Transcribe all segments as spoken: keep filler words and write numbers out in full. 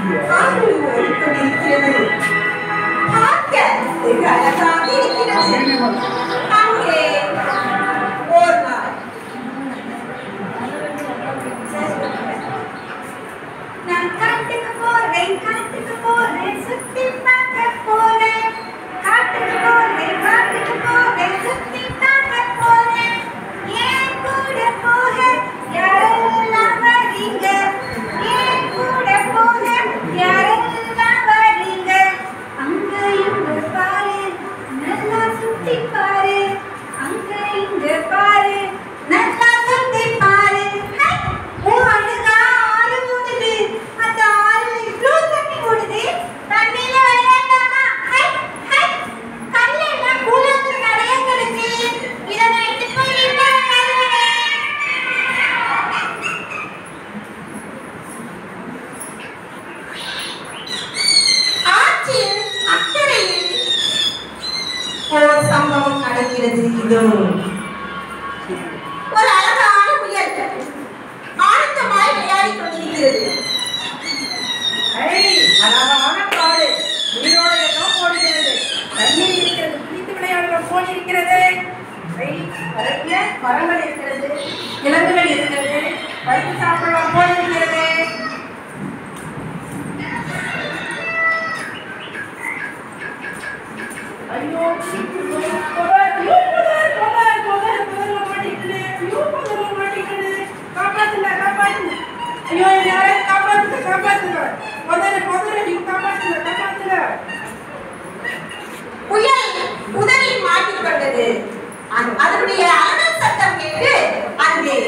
ஆறு ஓடிக்கொண்டிருக்கிறது. பார்க்க வெகு அழகாக இருக்கிறது. அங்கே ஓர் நாள் நான் காட்டுக்கு போறேன், காட்டுக்கு போறேன், சுத்தி பார்க்க போறேன். காட்டுக்கு போறேன், காட்டுக்கு போறேன், சுத்தி பார்க்க போறேன். ஏன் கூட போக யாரெல்லாம் வரீங்க? ஏன் கூட போக யாரெல்லாம் வரீங்க? அங்க இங்க பாரு, நல்லா சுத்தி பாரு. அங்க இங்க பாரு, நல்லா சுத்தி பாரு. ஹை, ஓ அழகா ஆறு ஓடுது. அந்த ஆறுல இவ்ளோ தண்ணி ஓடுது. தண்ணியில விளையாண்டாமா? ஹை, ஹை, கல்ல எல்லாம் கூழாங்கி நிறைய கிடக்கு. இதை நான் எடுத்து போய் வீட்டுல கழுவுறேன். ஆற்றின் அக்கறையில் ஒரு சம்பவம் நடக்கிறது. இதோ ஒரு அழகான முயல் ஆனந்தமாய் விளையாடிக் கொண்டிருக்கிறது. அழகான காடு உயிரோட எல்லாம் போடுகிறது. தண்ணீர் இருக்கிறது, குளித்து விளையாடுற போல் இருக்கிறது. பரப்பிய மரங்கள் இருக்கிறது, விலங்குகள் இருக்கிறது, பறித்து சாப்பிடலாம் போல் இருக்கிறது. ஐயோ காப்பாத்துங்க காப்பாத்துங்க. ஐயோ யாரையும் காப்பாத்துங்க காப்பாத்துங்க. முதல்ல முதல்ல நீங்க காப்பாத்துங்க காப்பாத்துங்க. புயல் புதரில் மாட்டிக்கொண்டது. அதனுடைய அலறல் சத்தம் கேட்டு அங்கே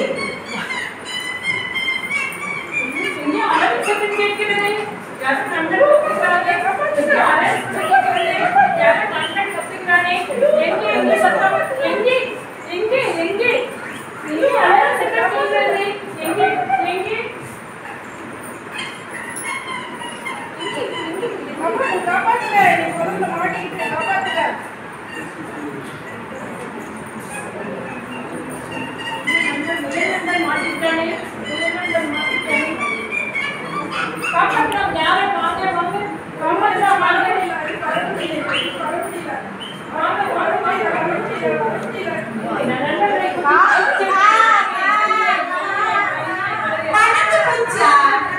அலறல் சத்தம் கேட்கிறது. யாரும் நண்பன் கத்துக்கிறானே, காப்பாத்துங்க. அலறல் சத்தம் கேட்கிறது. யாரும் நண்பன் கத்துக்கிறானே. எங்கே எங்கே சத்தம்? எங்கே எங்கே எங்கே எங்கே அலறல் சத்தம் கேட்கிறது? எங்கே எங்கே காப்பாத்துங்க காப்பாத்துங்க. நீ பொருள்ல மாட்டிக்கிட்டு காப்பாத்துங்க. மாட்டிக்கிட்டானே மாட்டிக்கிட்டானே காப்பாற்றலாம். யாரும் வாங்க வாங்க காப்பாற்றலாம். வாங்க வர முடியல வர முடியல. வாங்க வர முடியல வர முடியல வர முடியல. நண்பர்களை வணக்கம் பஞ்சா.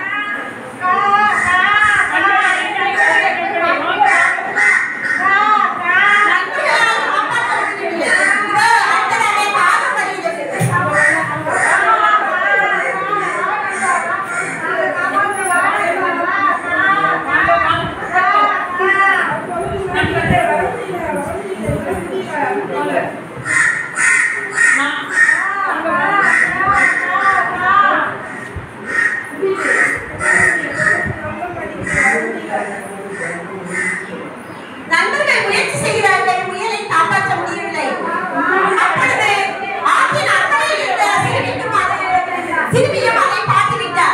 நண்பர்கள் முயற்சி செய்கிறார்கள், முயலை காப்பாற்ற முடியவில்லை. அப்பொழுது ஆற்றின் அக்கறையில் இருந்த சிறுமியும் சிறுமியும் அதை பார்த்து விட்டார்.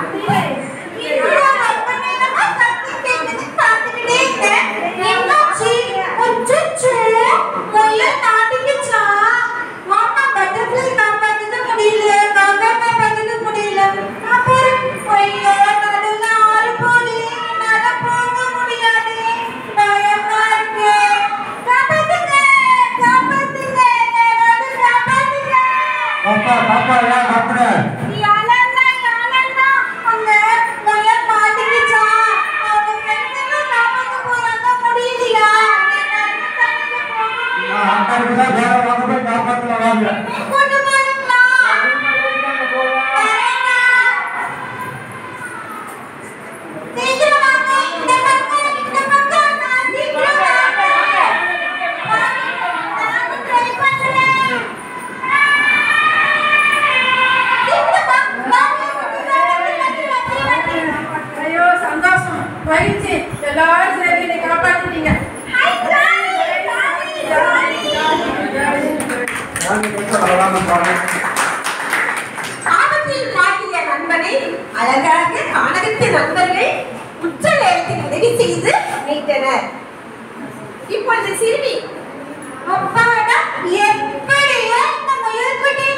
ஆபத்தில் மாட்டிய நண்பனை அழகாக கானகத்து நண்பர்கள் உச்ச நேரத்தில் உதவி செய்து மீட்டனர். இப்பொழுது சிறுமி அப்பாடா எப்படியோ இந்த முயல் குட்டியை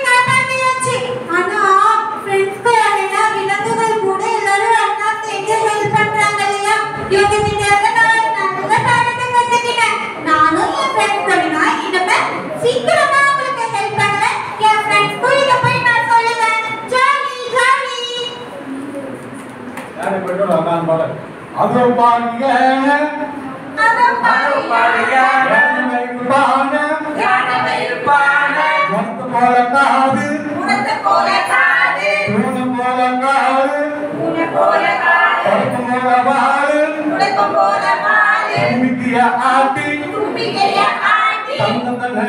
காப்பாத்தியாச்சு. ஆனா ஃப்ரெண்ட்ஸ் கூட விலங்குகள் கூட எல்லாரும் அண்ணா சேர்ந்து ஹெல்ப் பண்றாங்க. அதோ பாருங்க அதோ பாருங்க உனக்கு போல காது உனக்கு போல காது உனக்கு போல காது உனக்கு போல காது உனக்கு போல வாழு உனக்கு போல வாழு தும்பிக்கைய ஆட்டி தும்பிக்கைய ஆட்டி தந்த